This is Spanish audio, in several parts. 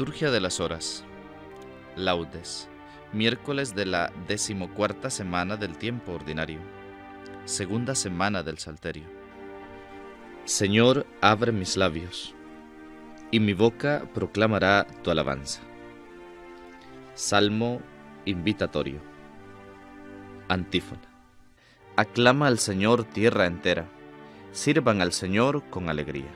Liturgia de las Horas. Laudes. Miércoles de la 14ª semana del tiempo ordinario. Segunda semana del Salterio. Señor, abre mis labios, y mi boca proclamará tu alabanza. Salmo invitatorio. Antífona. Aclama al Señor tierra entera, sirvan al Señor con alegría.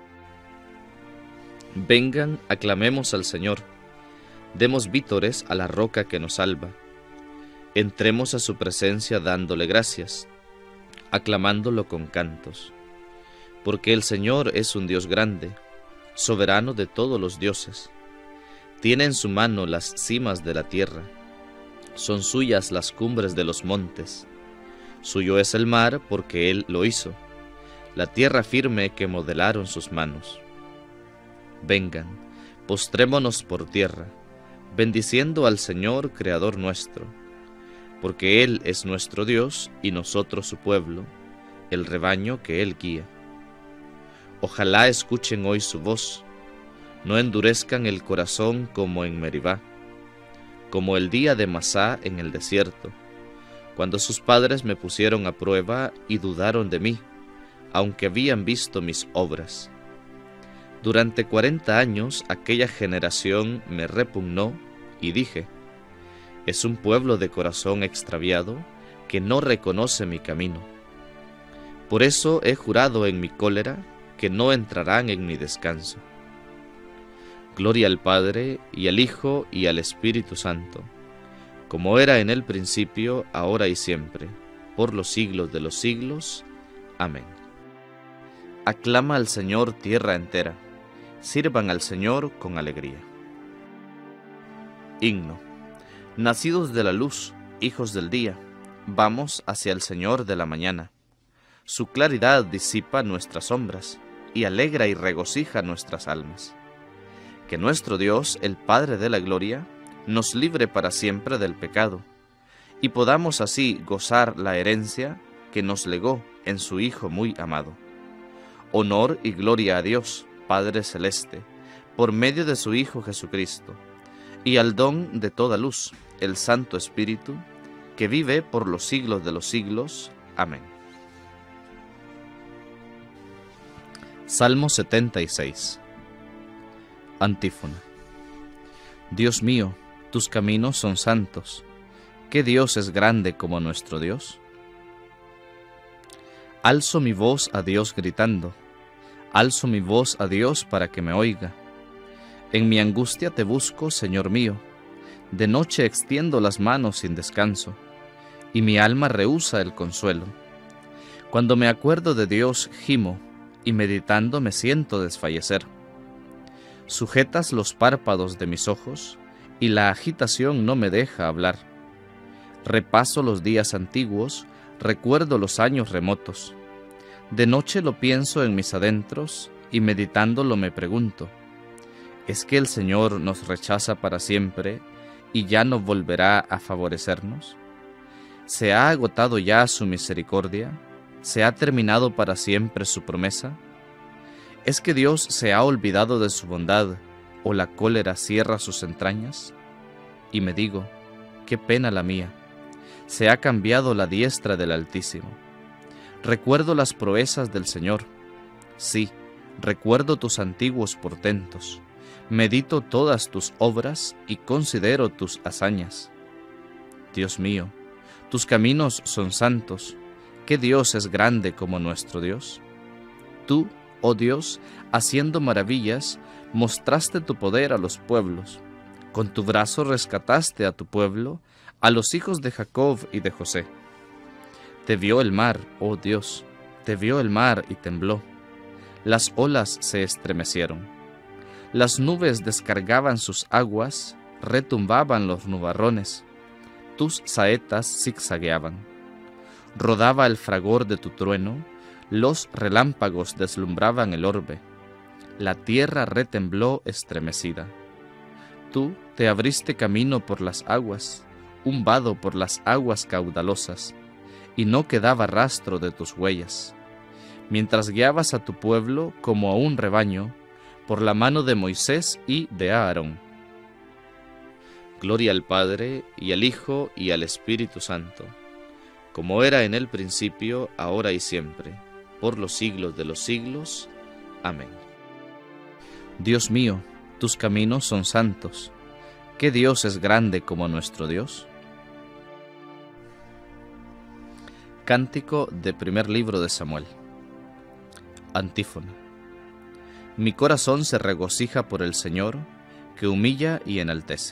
Vengan, aclamemos al Señor, demos vítores a la roca que nos salva. Entremos a su presencia dándole gracias, aclamándolo con cantos. Porque el Señor es un Dios grande, soberano de todos los dioses. Tiene en su mano las cimas de la tierra, son suyas las cumbres de los montes. Suyo es el mar porque Él lo hizo, la tierra firme que modelaron sus manos. Vengan, postrémonos por tierra, bendiciendo al Señor, Creador nuestro, porque Él es nuestro Dios y nosotros su pueblo, el rebaño que Él guía. Ojalá escuchen hoy su voz, no endurezcan el corazón como en Meribá, como el día de Masá en el desierto, cuando sus padres me pusieron a prueba y dudaron de mí, aunque habían visto mis obras. Durante 40 años aquella generación me repugnó y dije, es un pueblo de corazón extraviado que no reconoce mi camino. Por eso he jurado en mi cólera que no entrarán en mi descanso. Gloria al Padre, y al Hijo, y al Espíritu Santo, como era en el principio, ahora y siempre, por los siglos de los siglos. Amén. Aclama al Señor tierra entera, sirvan al Señor con alegría. Himno. Nacidos de la luz, hijos del día, vamos hacia el Señor de la mañana. Su claridad disipa nuestras sombras y alegra y regocija nuestras almas. Que nuestro Dios, el Padre de la gloria, nos libre para siempre del pecado, y podamos así gozar la herencia que nos legó en su Hijo muy amado. Honor y gloria a Dios, Padre Celeste, por medio de su Hijo Jesucristo, y al don de toda luz, el Santo Espíritu, que vive por los siglos de los siglos. Amén. Salmo 76. Antífona. Dios mío, tus caminos son santos. ¿Qué Dios es grande como nuestro Dios? Alzo mi voz a Dios gritando, alzo mi voz a Dios para que me oiga. En mi angustia te busco, Señor mío, de noche extiendo las manos sin descanso, y mi alma rehúsa el consuelo. Cuando me acuerdo de Dios gimo, y meditando me siento desfallecer. Sujetas los párpados de mis ojos, y la agitación no me deja hablar. Repaso los días antiguos, recuerdo los años remotos. De noche lo pienso en mis adentros, y meditándolo me pregunto, ¿es que el Señor nos rechaza para siempre, y ya no volverá a favorecernos? ¿Se ha agotado ya su misericordia? ¿Se ha terminado para siempre su promesa? ¿Es que Dios se ha olvidado de su bondad, o la cólera cierra sus entrañas? Y me digo, qué pena la mía, se ha cambiado la diestra del Altísimo. Recuerdo las proezas del Señor, sí, recuerdo tus antiguos portentos, medito todas tus obras y considero tus hazañas. Dios mío, tus caminos son santos. ¿Qué Dios es grande como nuestro Dios? Tú, oh Dios, haciendo maravillas, mostraste tu poder a los pueblos. Con tu brazo rescataste a tu pueblo, a los hijos de Jacob y de José. Te vio el mar, oh Dios, te vio el mar y tembló. Las olas se estremecieron. Las nubes descargaban sus aguas, retumbaban los nubarrones. Tus saetas zigzagueaban. Rodaba el fragor de tu trueno, los relámpagos deslumbraban el orbe. La tierra retembló estremecida. Tú te abriste camino por las aguas, un vado por las aguas caudalosas, y no quedaba rastro de tus huellas. Mientras guiabas a tu pueblo como a un rebaño, por la mano de Moisés y de Aarón. Gloria al Padre, y al Hijo, y al Espíritu Santo, como era en el principio, ahora y siempre, por los siglos de los siglos. Amén. Dios mío, tus caminos son santos. ¿Qué Dios es grande como nuestro Dios? Cántico de primer libro de Samuel. Antífona. Mi corazón se regocija por el Señor, que humilla y enaltece.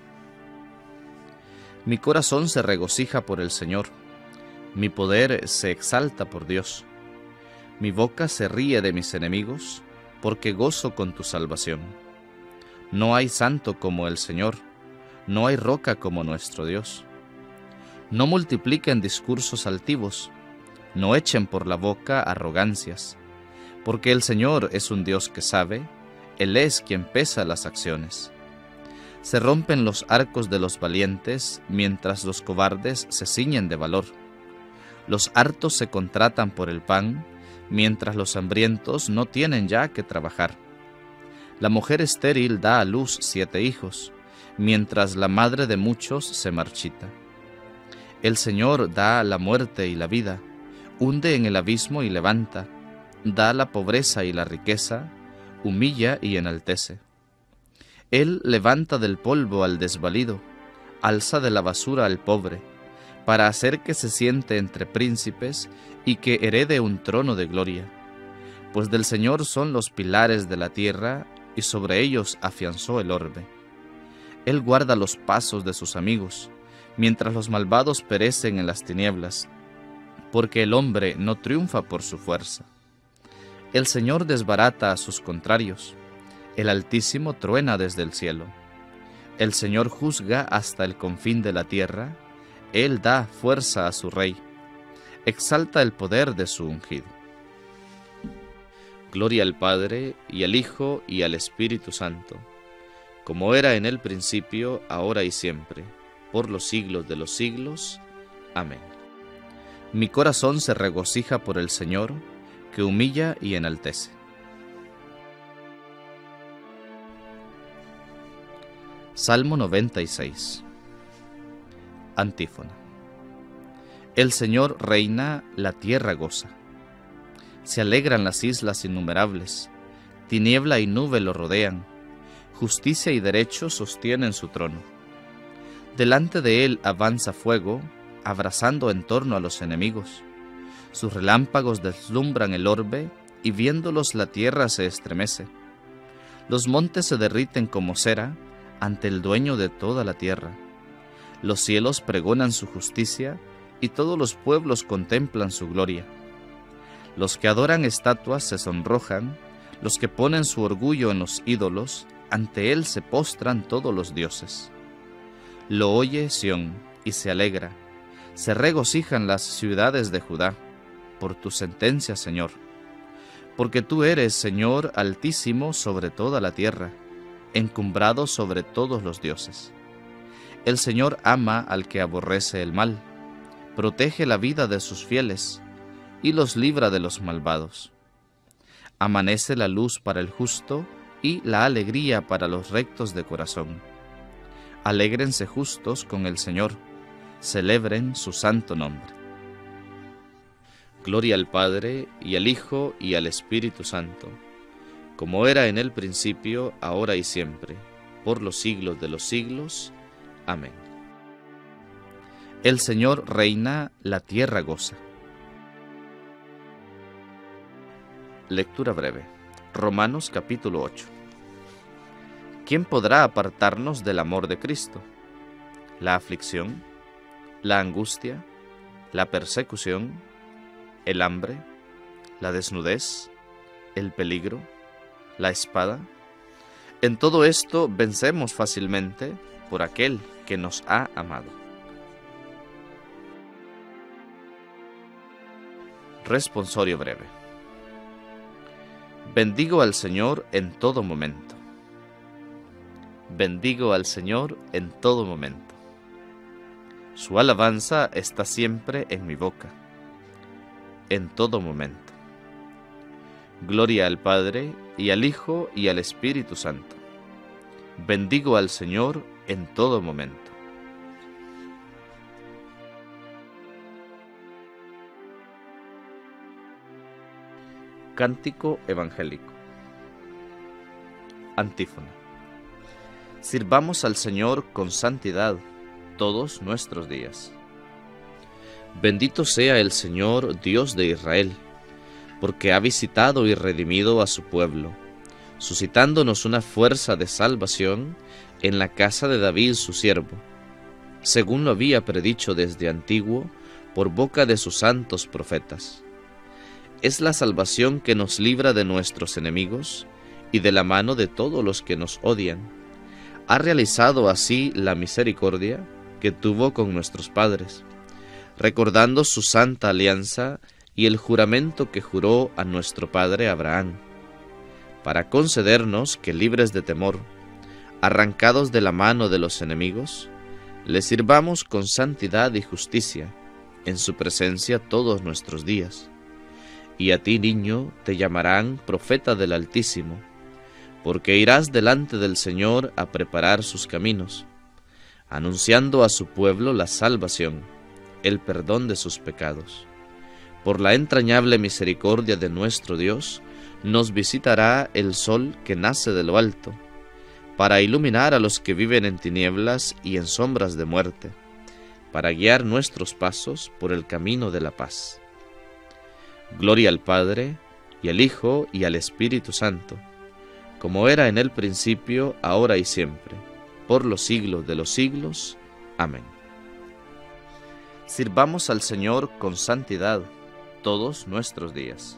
Mi corazón se regocija por el Señor, mi poder se exalta por Dios. Mi boca se ríe de mis enemigos, porque gozo con tu salvación. No hay santo como el Señor, no hay roca como nuestro Dios. No multipliquen discursos altivos, no echen por la boca arrogancias, porque el Señor es un Dios que sabe, Él es quien pesa las acciones. Se rompen los arcos de los valientes, mientras los cobardes se ciñen de valor. Los hartos se contratan por el pan, mientras los hambrientos no tienen ya que trabajar. La mujer estéril da a luz 7 hijos, mientras la madre de muchos se marchita. El Señor da la muerte y la vida, hunde en el abismo y levanta, da la pobreza y la riqueza, humilla y enaltece. Él levanta del polvo al desvalido, alza de la basura al pobre, para hacer que se siente entre príncipes y que herede un trono de gloria. Pues del Señor son los pilares de la tierra, y sobre ellos afianzó el orbe. Él guarda los pasos de sus amigos, mientras los malvados perecen en las tinieblas, porque el hombre no triunfa por su fuerza. El Señor desbarata a sus contrarios, el Altísimo truena desde el cielo. El Señor juzga hasta el confín de la tierra, Él da fuerza a su rey, exalta el poder de su ungido. Gloria al Padre, y al Hijo, y al Espíritu Santo, como era en el principio, ahora y siempre, por los siglos de los siglos. Amén. Mi corazón se regocija por el Señor, que humilla y enaltece. Salmo 96. Antífona. El Señor reina, la tierra goza. Se alegran las islas innumerables, tiniebla y nube lo rodean, justicia y derecho sostienen su trono. Delante de él avanza fuego, abrasando en torno a los enemigos. Sus relámpagos deslumbran el orbe, y viéndolos la tierra se estremece. Los montes se derriten como cera ante el dueño de toda la tierra. Los cielos pregonan su justicia, y todos los pueblos contemplan su gloria. Los que adoran estatuas se sonrojan, los que ponen su orgullo en los ídolos, ante él se postran todos los dioses. Lo oye Sión, y se alegra, se regocijan las ciudades de Judá, por tu sentencia, Señor. Porque tú eres, Señor, altísimo sobre toda la tierra, encumbrado sobre todos los dioses. El Señor ama al que aborrece el mal, protege la vida de sus fieles, y los libra de los malvados. Amanece la luz para el justo, y la alegría para los rectos de corazón. Alégrense justos con el Señor, celebren su santo nombre. Gloria al Padre, y al Hijo, y al Espíritu Santo, como era en el principio, ahora y siempre, por los siglos de los siglos. Amén. El Señor reina, la tierra goza. Lectura breve. Romanos capítulo 8. ¿Quién podrá apartarnos del amor de Cristo? ¿La aflicción? ¿La angustia? ¿La persecución? ¿El hambre? ¿La desnudez? ¿El peligro? ¿La espada? En todo esto vencemos fácilmente por aquel que nos ha amado. Responsorio breve. Bendigo al Señor en todo momento. Bendigo al Señor en todo momento. Su alabanza está siempre en mi boca, en todo momento. Gloria al Padre, y al Hijo, y al Espíritu Santo. Bendigo al Señor en todo momento. Cántico evangélico. Antífona. Sirvamos al Señor con santidad todos nuestros días. Bendito sea el Señor, Dios de Israel, porque ha visitado y redimido a su pueblo, suscitándonos una fuerza de salvación en la casa de David su siervo, según lo había predicho desde antiguo por boca de sus santos profetas. Es la salvación que nos libra de nuestros enemigos y de la mano de todos los que nos odian. Ha realizado así la misericordia que tuvo con nuestros padres, recordando su santa alianza y el juramento que juró a nuestro padre Abraham, para concedernos que, libres de temor, arrancados de la mano de los enemigos, le sirvamos con santidad y justicia en su presencia todos nuestros días. Y a ti, niño, te llamarán profeta del Altísimo, porque irás delante del Señor a preparar sus caminos, anunciando a su pueblo la salvación, el perdón de sus pecados. Por la entrañable misericordia de nuestro Dios, nos visitará el sol que nace de lo alto, para iluminar a los que viven en tinieblas y en sombras de muerte, para guiar nuestros pasos por el camino de la paz. Gloria al Padre, y al Hijo, y al Espíritu Santo, como era en el principio, ahora y siempre, por los siglos de los siglos. Amén. Sirvamos al Señor con santidad todos nuestros días.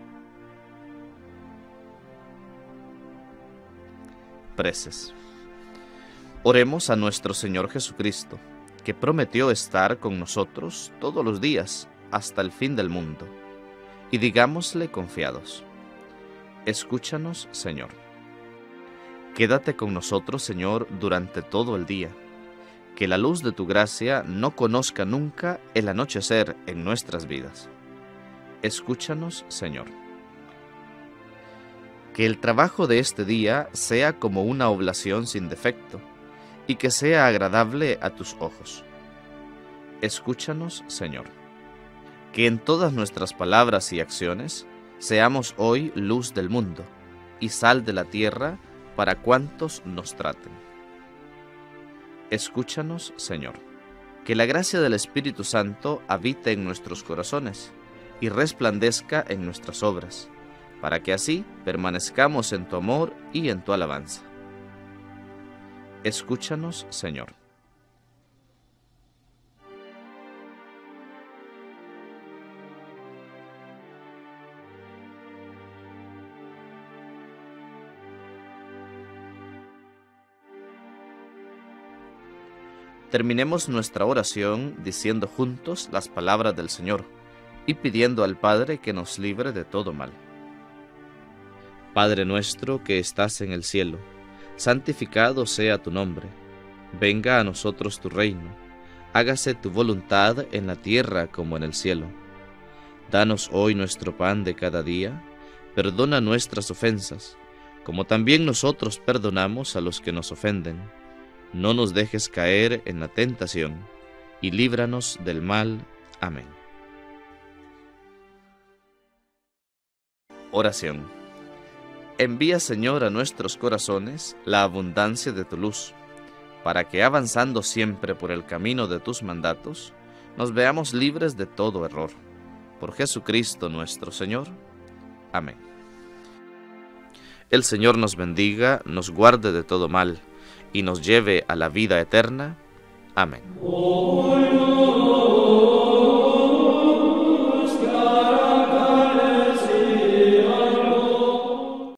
Preces. Oremos a nuestro Señor Jesucristo, que prometió estar con nosotros todos los días hasta el fin del mundo, y digámosle confiados: escúchanos, Señor. Quédate con nosotros, Señor, durante todo el día. Que la luz de tu gracia no conozca nunca el anochecer en nuestras vidas. Escúchanos, Señor. Que el trabajo de este día sea como una oblación sin defecto, y que sea agradable a tus ojos. Escúchanos, Señor. Que en todas nuestras palabras y acciones seamos hoy luz del mundo y sal de la tierra para cuantos nos traten. Escúchanos, Señor. Que la gracia del Espíritu Santo habite en nuestros corazones y resplandezca en nuestras obras, para que así permanezcamos en tu amor y en tu alabanza. Escúchanos, Señor. Terminemos nuestra oración diciendo juntos las palabras del Señor y pidiendo al Padre que nos libre de todo mal. Padre nuestro que estás en el cielo, santificado sea tu nombre. Venga a nosotros tu reino. Hágase tu voluntad en la tierra como en el cielo. Danos hoy nuestro pan de cada día. Perdona nuestras ofensas, como también nosotros perdonamos a los que nos ofenden. No nos dejes caer en la tentación, y líbranos del mal. Amén. Oración. Envía, Señor, a nuestros corazones la abundancia de tu luz, para que, avanzando siempre por el camino de tus mandatos, nos veamos libres de todo error. Por Jesucristo nuestro Señor. Amén. El Señor nos bendiga, nos guarde de todo mal, y nos lleve a la vida eterna. Amén.